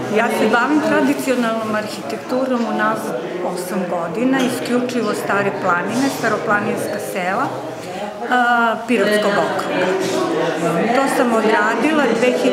Ja se bavim tradicionalnom arhitekturom unazad 8 godina, isključivo Stare planine, staroplaninska sela, Pirotskog okruga. To sam odradila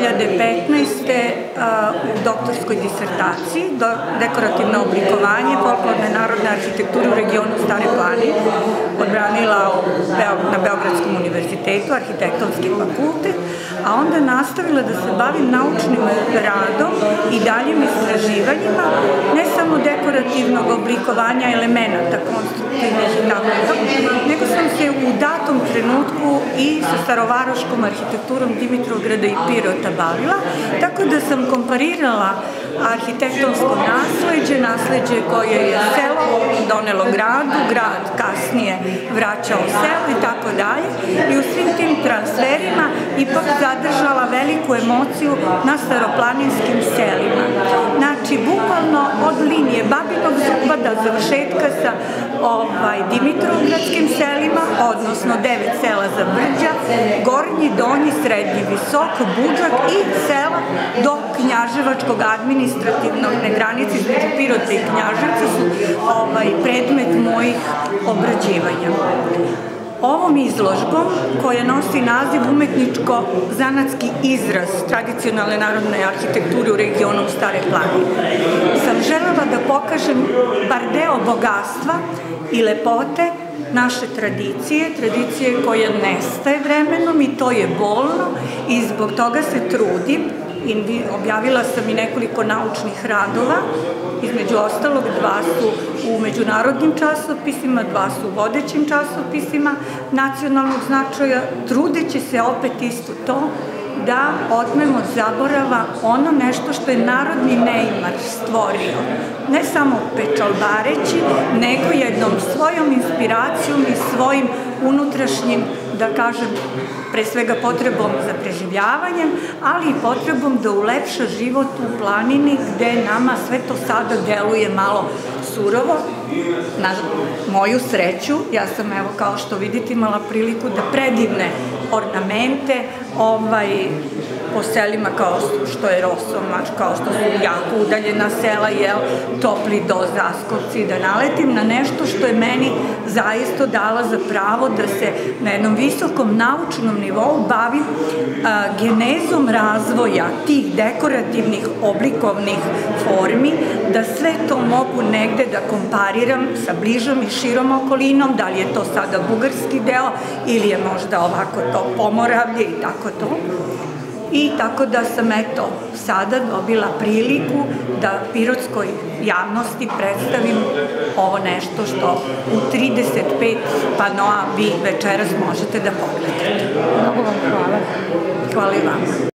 2015. U doktorskoj disertaciji, dekorativno oblikovanje folklorne narodne arhitekture u regionu Stare planine, odbranila na Beogradskom univerzitetu, arhitektonski fakultet, a onda nastavila da se bavim naučnim radom i daljim istraživanjima, ne samo dekorativnog oblikovanja elemenata konstruktivnih i tako, nego sam se u datom trenutku i sa starovaroškom arhitekturom Dimitrovgrada i Pirota bavila, tako da sam komparirala arhitektonsko nasleđe koje je selo donelo gradu, grad kasnije vraćao selo i tako dalje, i u svim tim transferima ipak zadržala veliku emociju na staroplaninskim selima. Znači, bukvalno od linije Babinog zuba do završetka sa Dimitrovgradskim selima, odnosno 9 sela za Brđa, Gornji, Donji, Srednji, Visok, Budžak i sela do Knjaževačkog administrativnog granice između Pirota i Knjaževca su predmet mojih obrađivanja. Ovom izložbom, koja nosi naziv umetničko-zanatski izraz tradicionalne narodne arhitekture u regionu Stare planine, sam želela da pokažem bar deo bogatstva i lepote naše tradicije koja nestaje vremenom i to je bolno i zbog toga se trudim. Objavila sam i nekoliko naučnih radova, između ostalog 2 su u međunarodnim časopisima, 2 su u vodećim časopisima nacionalnog značaja, trudeći se opet isto to da otmemo od zaborava ono nešto što je narodni neimar stvorio, ne samo pečalbareći, nego jednom svojom inspiracijom i svojim unutrašnjim, da kažem, pre svega potrebom za preživljavanjem, ali i potrebom da ulepša život u planini gde nama sve to sada deluje malo surovo. Na moju sreću, ja sam, evo, kao što vidite, imala priliku da predivne ornamente po selima kao što je Rosomač, kao što su jako udaljena sela, Topli Do, Zaskovci, da naletim na nešto što je meni zaista dala za pravo da se na jednom visokom naučnom nivou bavim genezom razvoja tih dekorativnih oblikovnih formi, da sve to mogu negde da kompariram sa bližom i širom okolinom, da li je to sada bugarski deo ili je možda ovako to Pomoravlje i tako to. I tako da sam, eto, sada dobila priliku da pirotskoj javnosti predstavim ovo nešto što u 35 panoa vi večeras možete da pogledate. Mnogo vam hvala. Hvala i vama.